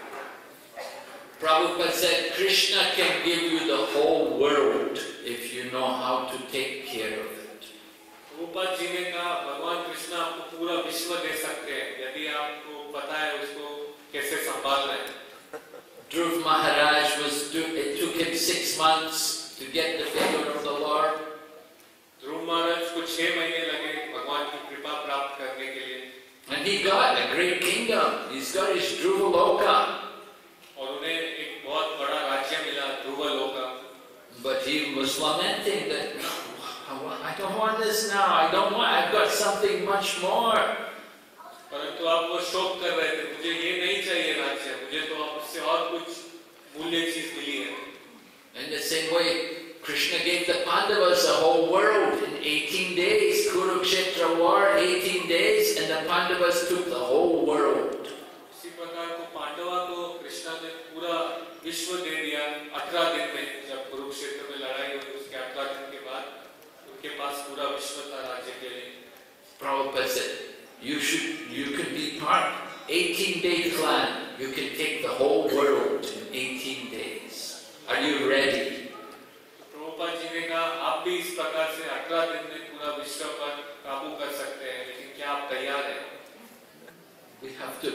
Prabhupada said, Krishna can give you the whole world if you know how to take care of it. Prabhupada ji ने कहा भगवान कृष्ण आपको पूरा विश्व दे सकते हैं यदि आपको पता है उसको कैसे संभालना है. Dhruv Maharaj it took him 6 months to get the favor of the Lord. ध्रुव महाराज को 6 महीने लगे भगवान की कृपा प्राप्त करने के लिए. And he got a great kingdom. He's got his Dhruva Loka. और उन्हें एक बहुत बड़ा राज्य मिला ध्रुव लोका. But he was lamenting that, I don't want this now. I've got something much more. परंतु आप वो शोक कर रहे थे, मुझे ये नहीं चाहिए राज्य, मुझे तो आपसे और कुछ मूल्य चीज मिली है. In the same way, Krishna gave the Pandavas the whole world in 18 days. Kurukshetra war, 18 days, and the Pandavas took the whole world. इसी प्रकार को पांडवा को कृष्णा ने पूरा विश्व दे दिया 18 दिन में. जब कुरुक्षेत्र में लड़ाई हुई उसके 18 दिन के बाद उनके पास पूरा विश्व था राज्य के लिए. Prabhupada said, you can be part, 18-day plan. You can take the whole world in 18 days. Are you ready? Prabhupada ji ने कहा आप भी इस प्रकार से 18 दिन में पूरा विश्व पर काबू कर सकते हैं, लेकिन क्या आप तैयार हैं? We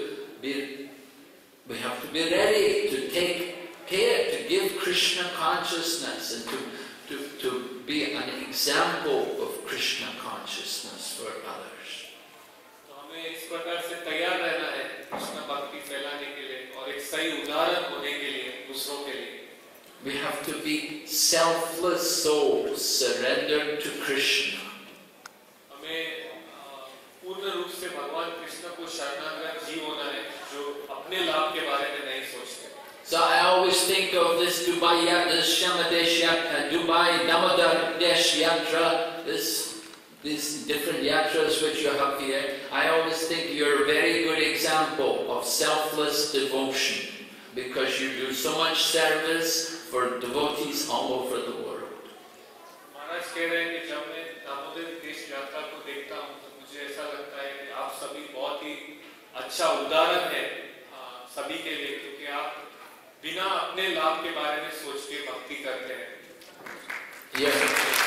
have to be ready to take care, to give Krishna consciousness and to be an example of Krishna consciousness for others. तो हमें इस प्रकार से तैयार रहना है कृष्ण भक्ति फैलाने के लिए और एक सही उदाहरण होने के लिए दूसरों के लिए. We have to be selfless souls surrendered to Krishna. हमें पूर्ण रूप से भगवान कृष्ण को शरणागत जीव होना है जो अपने लाभ के बारे में नहीं सोचते. So I always think of this Dubai Damodar Desh Yatra, these different yatras which you have here. I always think you're a very good example of selfless devotion because you do so much service for devotees all over the world. महाराज कह रहे हैं कि जब मैं दामोदर देश यात्रा को देखता हूँ तो मुझे ऐसा लगता है कि आप सभी बहुत ही अच्छा उदाहरण हैं सभी के लिए, क्योंकि आप बिना अपने लाभ के बारे में सोच के भक्ति करते हैं. Yeah.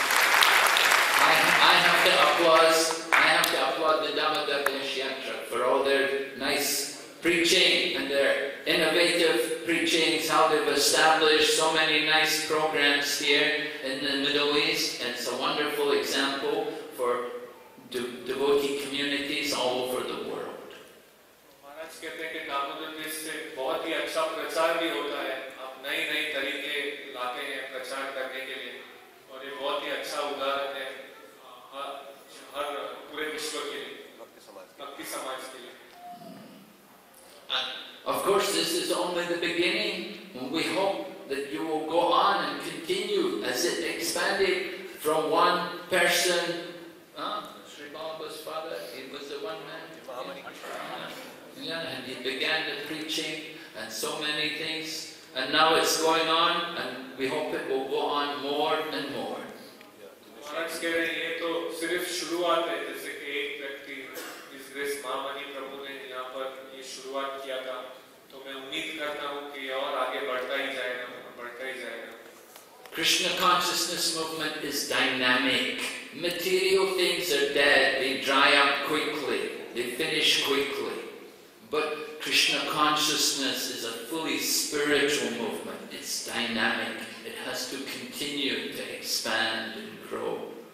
I have to applaud the Damodar Desh Yatra for all their nice preaching and their innovative preachings, how they've established so many nice programs here in the Middle East. And it's a wonderful example for devotee communities all over the world. महाराज कहते हैं कि दामोदर देश से बहुत ही अच्छा प्रचार भी होता है. आप नए तरीके लाते हैं प्रचार करने के लिए और ये बहुत ही अच्छा उदाहरण है हर पूरे विश्व के लिए, भक्ति समाज के लिए. Of course, this is only the beginning. We hope that you will go on and continue as it expanded from one person. Sri Baba's father, he was the one man. Yeah, and he began the preaching and so many things. And now it's going on, and we hope it will go on more and more. महाराज कह रहे हैं ये तो सिर्फ शुरुआत है, जैसे कि एक व्यक्ति इस ग्रेस महामनी प्रभु ने यहाँ पर ये शुरुआत किया था, तो मैं उम्मीद करता हूँ कि और आगे बढ़ता ही जाएगा. Krishna consciousness movement is dynamic. Material things are dead, they dry up quickly, they finish quickly. But Krishna consciousness is a fully spiritual movement. It's dynamic. It has to continue to expand and grow.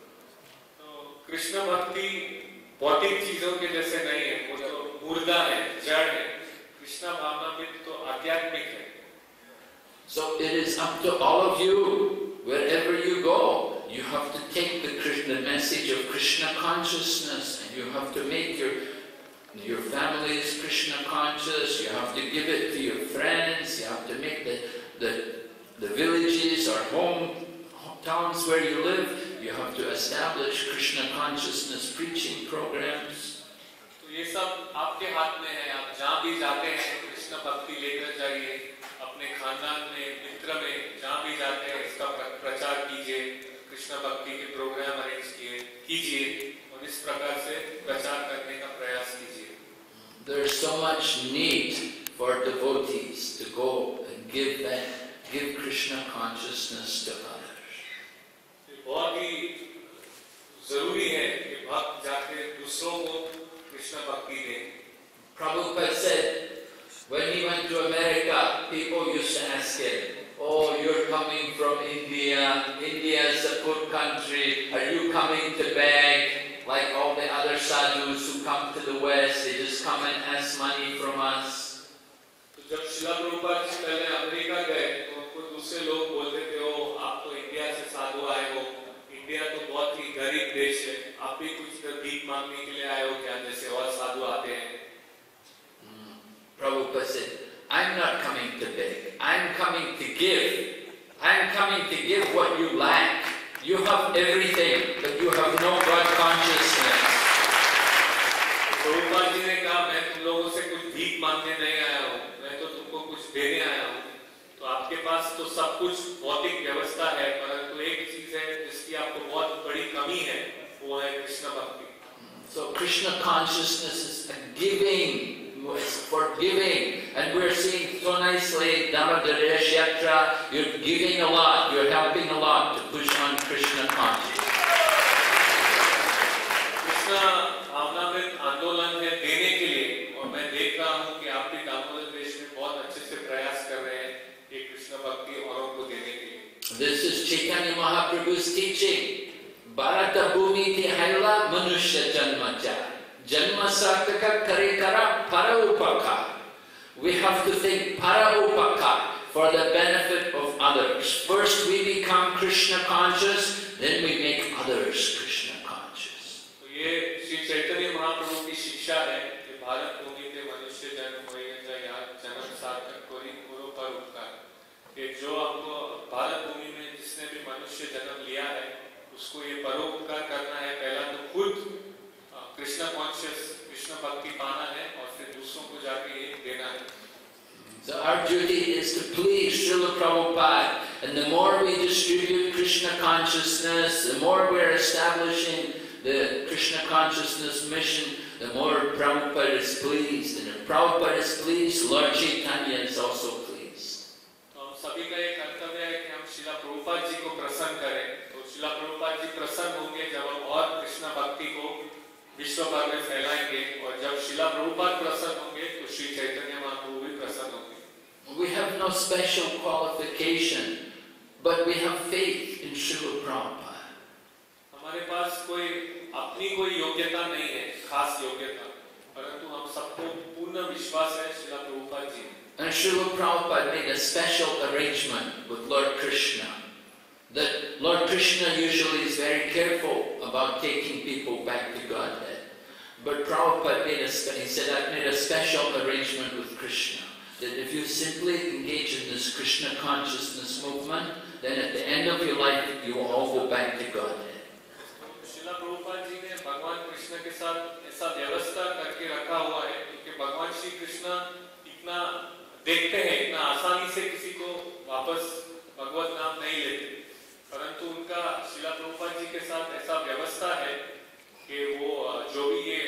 Krishna भक्ति भौतिक चीजों के जैसे नहीं है, वो तो मुर्दा है, जड़ है. कृष्ण भावनामृत तो आध्यात्मिक है. So it is up to all of you, wherever you go, you have to take the message of Krishna consciousness, and you have to make your families Krishna conscious. You have to give it to your friends. You have to make the villages or hometowns where you live. You have to establish Krishna consciousness preaching programs. तो ये सब आपके हाथ में है. आप जहाँ भी जाते हैं कृष्ण भक्ति लेकर जाइए. अपने खानदान में, मित्र में, जहाँ भी जाते हैं इसका प्रचार कीजिए. कृष्ण भक्ति के प्रोग्राम अरेंज कीजिए और इस प्रकार से प्रचार करने का प्रयास कीजिए. There is so much need for devotees to go and give Krishna consciousness to others. बहुत ही जरूरी है कि भक्त जाके दूसरों को कृष्ण भक्ति दें. Prabhupada said, when he went to America, people used to ask him, "Oh, you're coming from India. India is a poor country. Are you coming to beg like all the other sadhus who come to the West? They just come and ask money from us." तो जब श्रील प्रभुपाद जी पहले America गए तो उनको दूसरे लोग बोलते थे, "ओ, आप तो इंडिया से साधु आए हो. इंडिया तो बहुत ही गरीब देश है. आप भी कुछ भीख मांगने के लिए आए हो क्या, जैसे और साधु आते हैं?" Prabhupada said, "I'm not coming to beg. I'm coming to give. I'm coming to give what you lack. You have everything, but you have no God consciousness." Prabhupada ji ने कहा, मैं तुम लोगों से कुछ भीख मांगने नहीं आया हूँ, मैं तो तुमको कुछ देने आया हूँ. तो आपके पास तो सब कुछ भौतिक व्यवस्था है, परंतु एक चीज है जिसकी आपको बहुत बड़ी कमी है, वो है कृष्ण भक्ति. So Krishna consciousness is a giving, it's forgiving. And we're seeing so nicely, Damodarish Yatra, you're giving a lot, you're helping a lot to push on Krishna consciousness. Krishna भावनामृत आंदोलन है देने के लिए, और मैं देख रहा हूँ कि आप भी दामोदर देश में बहुत अच्छे से प्रयास कर रहे हैं ये कृष्ण भक्ति औरों को देने के लिए. This is Chaitanya Mahaprabhu's teaching. Bharata Bhumi ti haila manushya janmacha. Janma sartaka kare kara paraupaka. We have to think paraupaka for the benefit of others. First we become Krishna conscious, then we make others Krishna conscious. तो ये श्री चैतन्य महाप्रभु की शिक्षा है कि भारत भूमि के मनुष्य जन्म हुए या जन्म सार्थक कोई गुरु पर उपकार. ये जो आपको भारत भूमि में जिसने भी मनुष्य जन्म लिया है उसको ये परोपकार करना है. पहला तो खुद कृष्ण कॉन्शियस कृष्ण भक्ति पाना है और फिर दूसरों को जाके ये देना है. So our duty is to please Srila Prabhupada, and the more we distribute Krishna consciousness, the more we're establishing the Krishna consciousness mission, the more Prabhupada is pleased. And if Prabhupada is pleased, Lord Chaitanya is also pleased. तो हम सभी का एक कर्तव्य है कि हम श्रीला प्रभुपाद जी को प्रसन्न करें. तो श्रीला प्रभुपाद जी प्रसन्न होंगे जब हम और कृष्ण भक्ति को विश्व भर में फैलाएंगे, और जब श्रीला प्रभुपाद प्रसन्न होंगे तो श्री चैतन्य महाप्रभु भी प्रसन्न होंगे. We have no special qualification, but we have faith in Srila Prabhupada. हमारे पास कोई अपनी कोई योग्यता नहीं है, खास योग्यता, परंतु हम सबको पूर्ण विश्वास है Srila Prabhupada ji. And Srila Prabhupada made a special arrangement with Lord Krishna. That Lord Krishna usually is very careful about taking people back to Godhead. But Prabhupada he said, I've made a special arrangement with Krishna. That if you simply engage in this Krishna consciousness movement, then at the end of your life, you will all go back to Godhead. Srila Prabhupada ji ने भगवान कृष्ण के साथ ऐसा व्यवस्था करके रखा हुआ है क्योंकि भगवान श्री कृष्ण इतना देखते हैं, इतना आसानी से किसी को वापस भगवत नाम नहीं लेते, परंतु उनका श्रीला प्रभुपाद जी के साथ ऐसा व्यवस्था है कि वो जो भी ये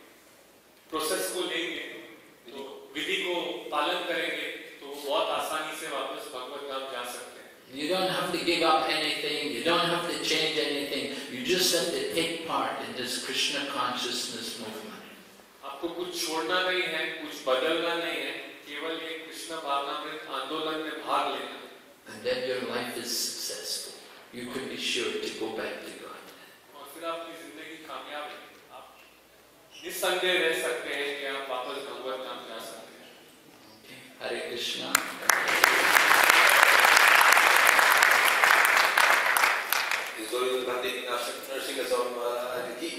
प्रोसेस को लेंगे, तो विधि को पालन करेंगे, तो बहुत आसानी से वापस भगवत नाम जा सकते हैं. You don't have to give up anything, you don't have to change anything, you just have to take part in this Krishna consciousness movement. आपको कुछ छोड़ना नहीं है, कुछ बदलना नहीं है, केवल ये कृष्ण भावनामृत आंदोलन में भाग लेना. And then your life is successful. You can be sure to go back to God. और फिर आपकी जिंदगी कामयाब है. आप निस्संदेह रह सकते हैं कि आप वापस भगवत नाम जा सकते हैं. Hare Krishna. Is Govinda Bhante Nursing Asam Ki?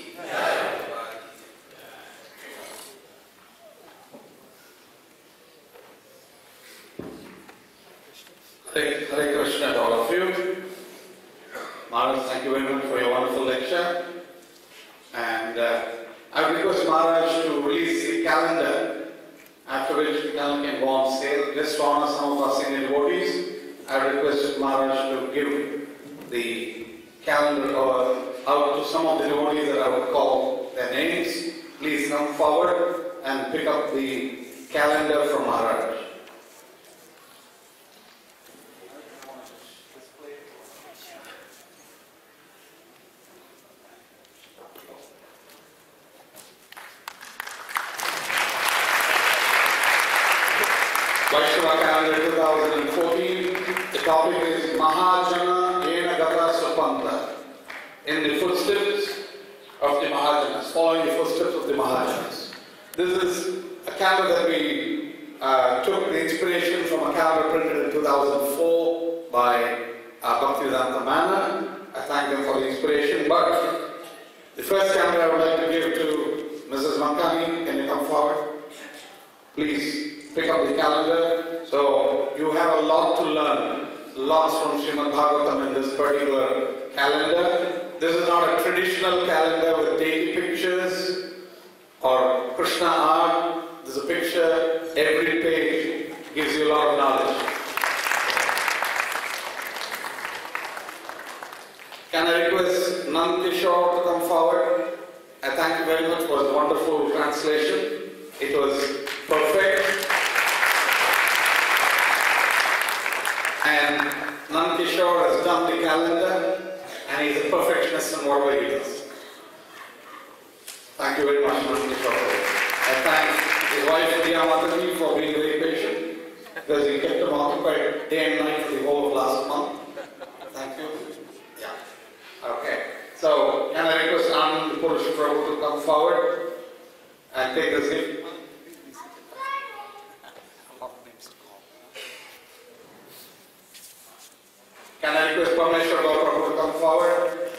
Hare Krishna to all of you. Maharaj, thank you very much for your wonderful lecture. And I would request Maharaj to release the calendar, after which the calendar can go on sale. Just to honor some of our senior devotees, I would request Maharaj to give the calendar out to some of the devotees that I would call their names. Please come forward and pick up the calendar from Maharaj. Vaishnava calendar 2014, the topic is Mahajana Ena Gata Supanta. In the footsteps of the Mahajanas, following the footsteps of the Mahajanas. This is a calendar that we took the inspiration from a calendar printed in 2004 by Bhaktivedanta Manna. I thank them for the inspiration. But the first calendar I would like to give to Mrs. Mankani. Can you come forward? Please pick up the calendar. So you have a lot to learn, lots from Srimad Bhagavatam in this particular calendar. This is not a traditional calendar with daily pictures or Krishna art. This is a picture, every page gives you a lot of knowledge. Can I request Nand Kishore to come forward? I thank thank you very much for the wonderful translation. It was perfect. And Nand Kishore has done the calendar, and he's a perfectionist in whatever he does. Thank you very much, Nand Kishore. I thank his wife, Priya Mataji, for being very patient, because he kept him occupied day and night for the whole of last month. Thank you. Yeah. Okay. So, can I request Anand Purush Prabhu to come forward and take the seat? Can I request Parmeshwar Prabhu to come forward?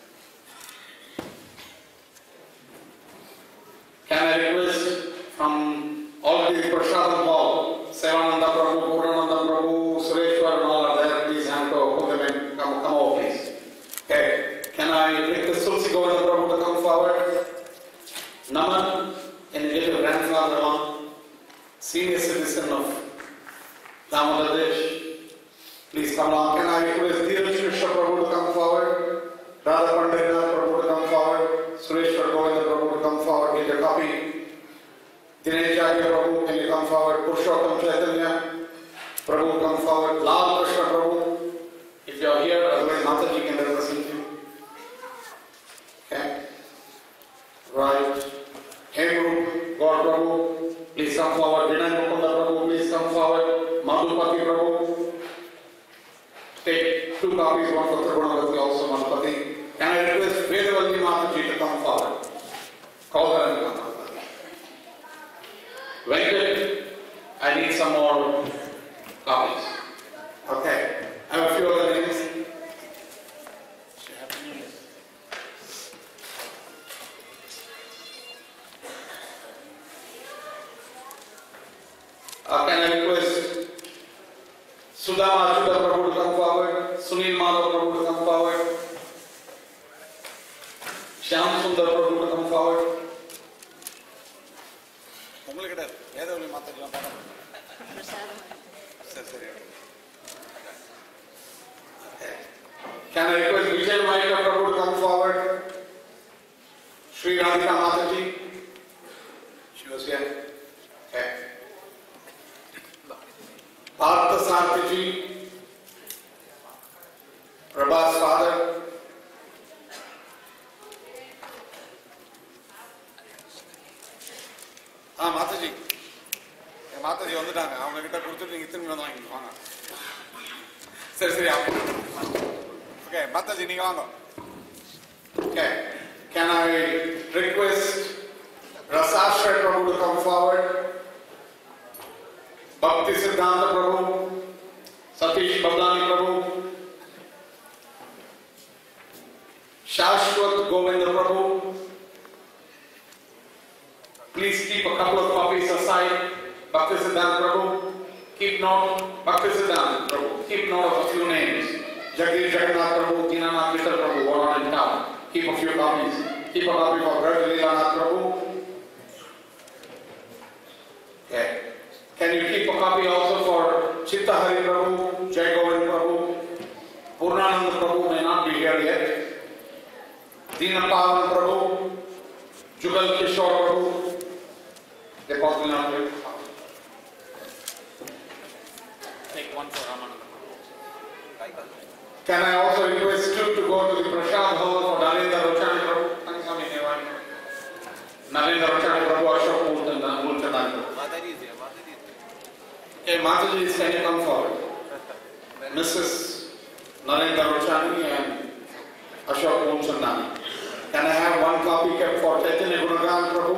Can I request from all the Prashadam Hall, Sevananda Prabhu, Purananda Prabhu, Sureshwar and all are there, please hand to put them in, come over please. Okay. Can I request Tulsi Govinda Prabhu to come forward? Naman, can you get your grandfather along? Senior citizen of Damodar. Please come along. Can I request Dheeraj Mishra Prabhu to come forward? Radha Pandita Prabhu to come forward? Sureshwar Govinda Prabhu to come forward? Get a copy. Dinesh Jagya Prabhu, can you come forward? Purushottam Chaitanya Prabhu, come forward. Lal Krishna Prabhu, if you are here, otherwise Mataji can represent you. Okay. Right. Hemru God Prabhu, please come forward. Vinay Mukunda Prabhu, please come forward. Madhupati Prabhu. Take 2 copies, one for Tribunagati, also Madhupati. Can I request Vedavalli Mataji to come forward? Call her and come. Venkat, I need some more copies. Okay. I have a few other names. Can I request Sudama Achuta Prabhu to come forward, Sunil Madhav Prabhu to come forward, Shyam Sundar Prabhu to come forward. Can I request Vijay Maika Prabhu to come forward? Sri Radhika Mataji. She was here. Okay. Partha Sarthiji, Prabha's father. Mataji. Mataji வந்துட்டாங்க. அவங்க கிட்ட கொடுத்துட்டு நீங்க திரும்பி வந்து வாங்கிட்டு வாங்க. சரி Okay, Mataji நீங்க வாங்க. Okay. Can I request Rasashray Prabhu to come forward? Bhakti Siddhanta Prabhu, Satish Bablani Prabhu, Shashwat Govinda Prabhu. Please keep a couple of copies aside. Bhakti Siddhanta Prabhu, keep note. Bhakti Siddhanta Prabhu, keep note of a few names. Jagdish Jagannath Prabhu, Dinanath Mishra Prabhu, all are in town. Keep a few copies. Keep a copy for Brother Leelanath Prabhu. Okay. Can you keep a copy also for Chitta Hari Prabhu, Jai Govind Prabhu? Purnanand Prabhu may not be here yet. Dinapavan Prabhu, Jugal Kishore Prabhu, they possibly not here. Take one for Ramananda. Can I also request you to go to the Prashad Hall for Narendra Rochani Prabhu? Thanks, Swami Nevani. Narendra Rochani Prabhu, Ashok Mulchandani. Okay, Mataji, can you come forward? Mrs. Narendra Rochani and Ashok Mulchandani. Can I have one copy kept for Chaitanya Gunagan Prabhu?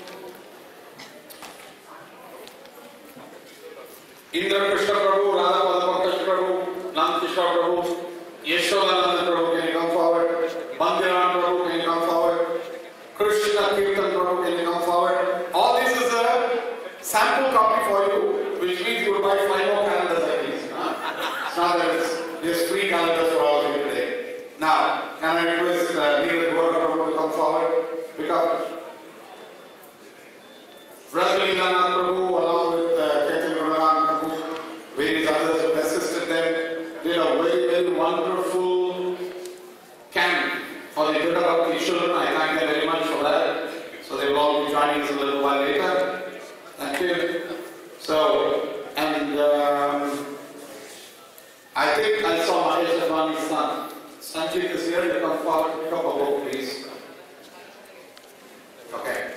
Indra Krishna Prabhu, Radha Pankaj Prabhu, Nand Kishore Prabhu, Yashodananda Prabhu, can you come forward? Bandiran Prabhu, can you come forward? Krishna Kirtan Prabhu, can you come forward? All this is a sample copy for you, which means you will buy 5 more calendars like these. It's not that there's free calendars for all of you today. Now, can I request Neeraj Gora Prabhu to come forward? Because Brother Leelanath Prabhu, along with Chaitanya Gunagan Prabhu, various others who assisted them, did a very, very wonderful camp for the joining us a little while later. Thank you. So, and I think I saw Mahesh Advani's son. Sanjit is here. You come forward, pick up a book, please. Okay.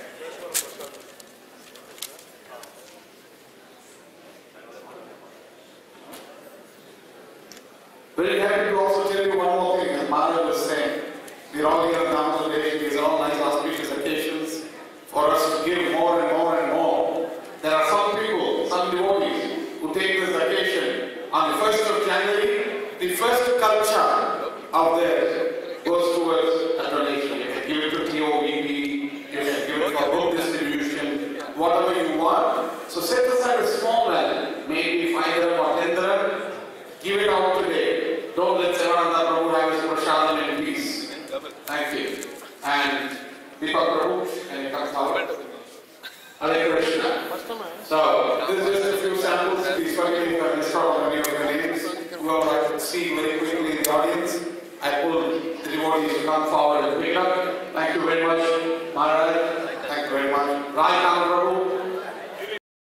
Very happy to also tell you one more thing, as Maharaj was saying. We're all here in Andhra Pradesh. These are all nice auspicious occasions for us to give more and more and more. There are some people, some devotees, who take this occasion on the 1st of January. The first culture of theirs goes towards a donation. You can give it to TOVP, you can give it for book distribution, whatever you want. So set aside a small value, maybe 5 dirham or 10 dirham. Give it out today. Don't let Sivananda Prabhu have his prasadam in peace. Thank you. And Deepak Prabhu, can you come forward? Hare Krishna. So, this is just a few samples. These particularly have missed out on many of the names. Who I would like to see very quickly in the audience. I pull the devotees to come forward and pick up. Thank you very much, Maharaj. Thank you very much. Rai Kama Prabhu.